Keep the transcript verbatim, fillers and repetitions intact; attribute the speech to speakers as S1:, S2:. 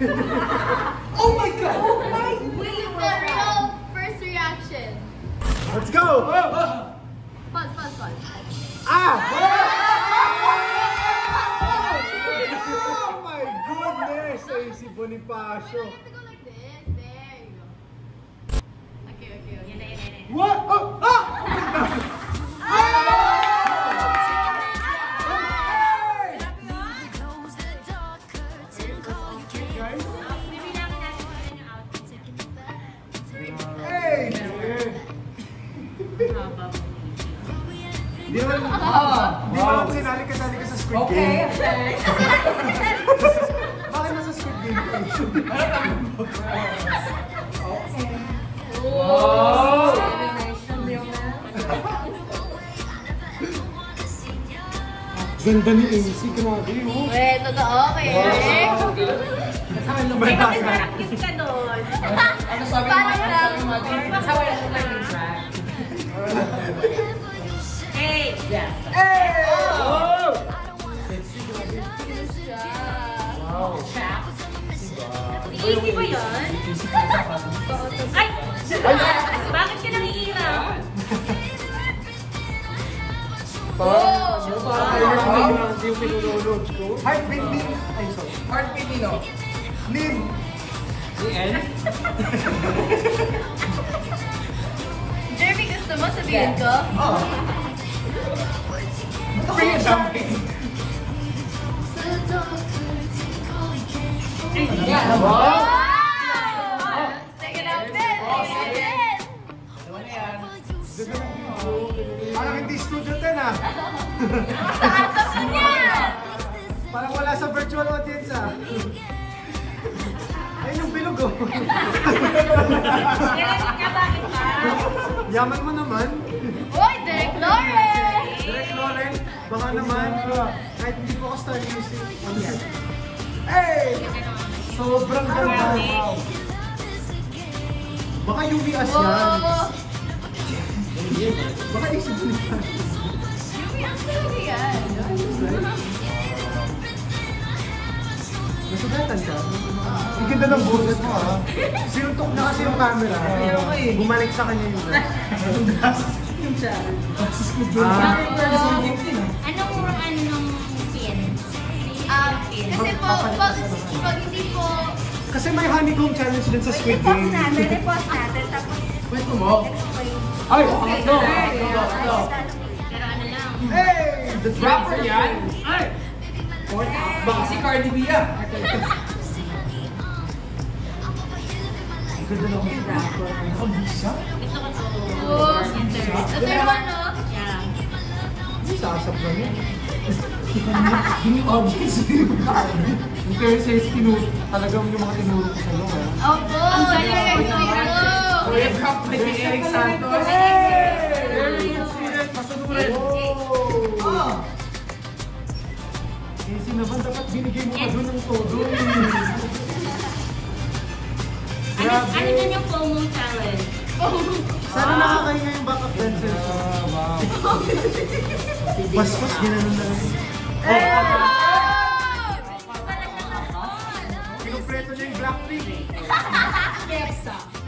S1: Oh my God!
S2: Oh my God!
S3: Wait, the real first reaction.
S1: Let's go!
S3: Pause, pause, pause.
S1: Ah! Oh my goodness! Ay, si Bonifacio.
S3: Wait, you have to go like this. There you go. Okay, okay, okay.
S2: Yan na, yan na, yan na.
S1: What? Oh! Ah!
S2: Bibilangin natin kung ano yung outfit.
S1: Hey!
S2: Haba mo.
S1: Di naman, di ba ako sinali ka sali ka sa Squid Game?
S2: Okay.
S1: Bakit nasa Squid Game ka?
S2: Oh!
S1: Ganda ni A C, grabe oh.
S3: Wait, totoo. Okay.
S1: May
S2: Kasi
S1: basa.
S2: practice ka doon.
S4: Ano sabi mo?
S3: Parang lang.
S4: Sabi mo na yung track.
S2: Hey!
S4: Yeah.
S1: Hey! Oh!
S4: Wow. Track.
S2: Easy ba yun? Ay! Bakit ka nangiiram?
S3: Oh!
S1: Yung pinunulog ko. Heartbeat Lin. Ay, sorry.
S4: Heartbeat Nino.
S1: Lin.
S4: Lin?
S3: Jeremy, gusto mo sabihin ko?
S4: Oh. Free jumping. Yeah.
S3: Wow!
S4: Wow.
S3: Take it out this! Take it out this!
S4: Ano na yan?
S1: Parang hindi studio ten ah.
S3: Taas ka niya!
S1: Parang wala sa virtual audience ah. Ayun yung bilog oh.
S2: Kailan ka bakit ba?
S1: Yaman mo naman.
S3: Uy, Derek Lauren!
S1: Direk Lauren, baka naman. Kahit hindi po ako star music. Ano yan? Hey! Sobrang ganda. Wow. Baka U V as yan.
S3: Oh!
S1: Baka isip mo yan.
S3: Yumi, ang talaga yan.
S1: Nasugatan ka? Ang ganda ng boses mo ah. Sinuntok na kasi yung camera. Bumalik sa kanya yung gas. Yung gas? Yung
S2: Ah.
S1: Ah.
S2: Anong ano nung pin?
S3: Um, kasi po, pag, pag hindi po,
S1: Kasi may honeycomb challenge din sa Squid
S2: I-post
S1: Game.
S2: natin, i-post natin, tapos
S4: Kwento mo?
S2: explain.
S1: Ay!
S4: Ito. Ito. Ito.
S2: Pero ano lang.
S1: Hey! The
S4: Rapper yan? Ay! Baka si Cardi B yan.
S1: Ang ganda ng rapper. Ang bisa?
S2: Gusto ko to.
S3: oh,
S2: Enter.
S3: the third one, no?
S2: Yeah.
S1: Hindi sasap lang yun. Hindi obvious yung Cardi. Yung Thursdays, tinuro. Talagang yung mga tinuro ko sa'yo. eh.
S3: Opo, ano kaya ito
S4: Kuya Drop na si Eric Santos. Pasunurin.
S1: Oh! Easy naman, dapat binigay mo ka doon ng todo.
S2: Ano, ano dyan yung FOMO challenge?
S1: Sana nakakahinga yung backup dancer. Wow. Bastos, ginanon na lang. Kinumpleto niya yung Blackpink.
S3: Yes,